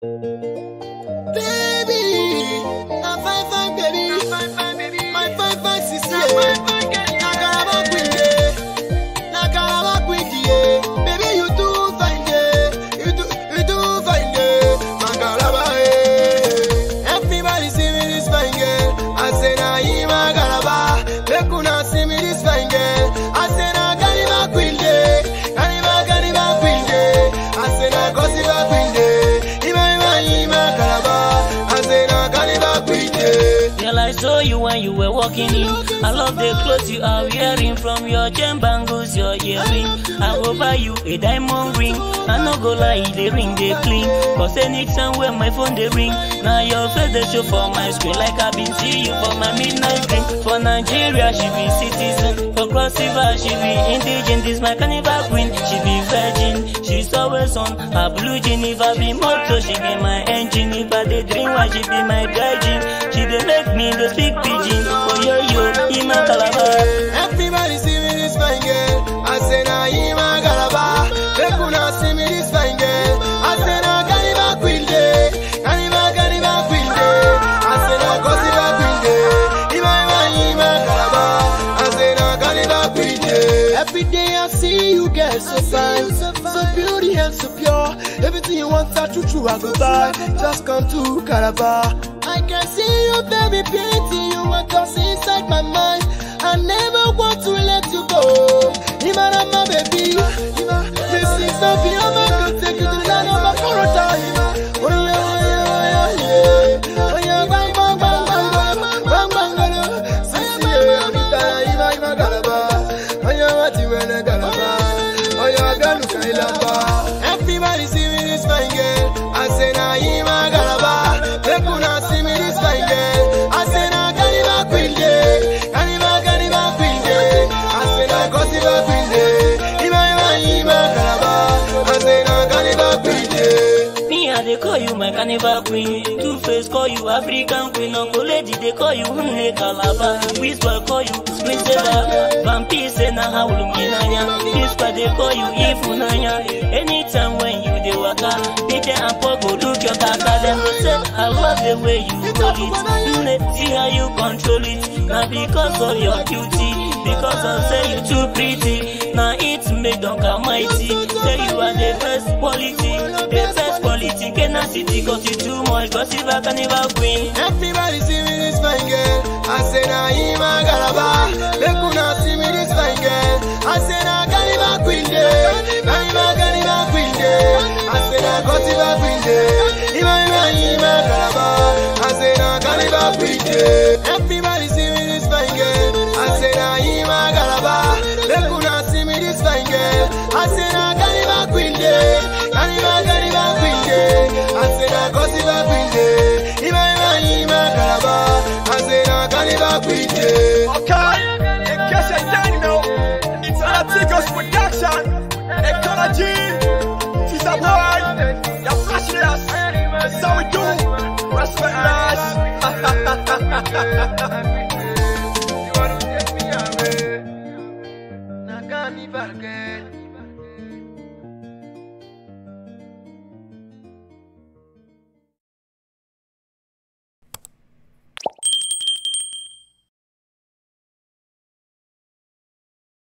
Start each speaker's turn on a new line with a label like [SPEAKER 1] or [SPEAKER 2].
[SPEAKER 1] Baby, I'm fine, fine, baby. My fine, fine sister. Nakaraba Quickie, baby, you too fine, you too fine, Makaraba. Everybody see me this fine girl. I say na you Makaraba. They coulda see me this fine girl. I say na Kaliba Quickie, Kaliba Quickie. I say na Gossiba Quickie.
[SPEAKER 2] Girl, I saw you when you were walking in. I love the clothes you are wearing, from your chain bangles, your earring. I go buy you a diamond ring. I no go lie, the ring they clean. Cause anytime when my phone they ring, now your face they show for my screen. Like I've been seeing you for my midnight drink. For Nigeria, she be citizen. For Cross River, she be indigenous. This my carnival queen, she be virgin. She's always on her blue jean. If I be motor, she be my engine. If I dey drink wine, she be my dry gin. She dey make me to speak pidgin. Oh yo yo, Ima Calabar.
[SPEAKER 1] Everybody see me this fine girl. I say na Ima Calabar. They coulda see me this fine girl. I say na Kaliba Quickie, Kaliba Quickie. I say na Gossiba Quickie. Ima Calabar. I say na Kaliba Quickie. Every day I see you girl so fine, so beauty and so pure. Everything you want, I true I go buy. Just come to Calabar. I can see you, baby, beauty. You want us inside my mind. I never want to let you go. Ima, my baby. Ima, this is the fear I'm gonna take you to the land of my paradise. Oh yeah. Oh yeah, bang, bang, bang, bang, bang, bang, bang, Sisi, Ima, Calabar. Oh yeah, what you wanna Calabar? Oh yeah, Ganu Kailaba. Everybody see me this fine girl. I say na Ima Calabar. They coulda see me this fine girl. I say na Kaliba Quickie, Kaliba Quickie. I say na Gossiba Quickie. Ima Calabar. I say na Kaliba Quickie.
[SPEAKER 2] Me, I they call you my carnival queen. Two-Face call you African queen. Uncle Lady they call you Hunne Calabar. Whisper call you Princess. Vampire say na Haulunginanya. Whisper they call you Ifunanya. Anytime when you dey waka, Peter and Paul go look your kaka. Them go say I love the way you hold it. See how you control it. Now because of your beauty, because I say you too pretty. Now it make Don Almighty say you are the best quality, Kena City, cause you too much. Gossiba Carnival Queen.
[SPEAKER 1] Everybody see me this fine girl. I say na Ima Calabar. They coulda see me this fine girl. I say na Kaliba Quickie, Kaliba Quickie. I say na Gossiba Quickie. Ima Calabar. I say na Kaliba Quickie. Everybody see me this fine girl. I say na Ima Calabar. They coulda see me this fine girl. I say na Kaliba Quickie, Kaliba Quickie. I say na Gossiba Quickie. Ima Calabar. I say na Kaliba Quickie.
[SPEAKER 3] Okay, in case you didn't know, it's an Atigos production. Ecology, she's a boy, you're flashless. That's how we do. Respect us.
[SPEAKER 1] You wanna take me away? Nagani Barget.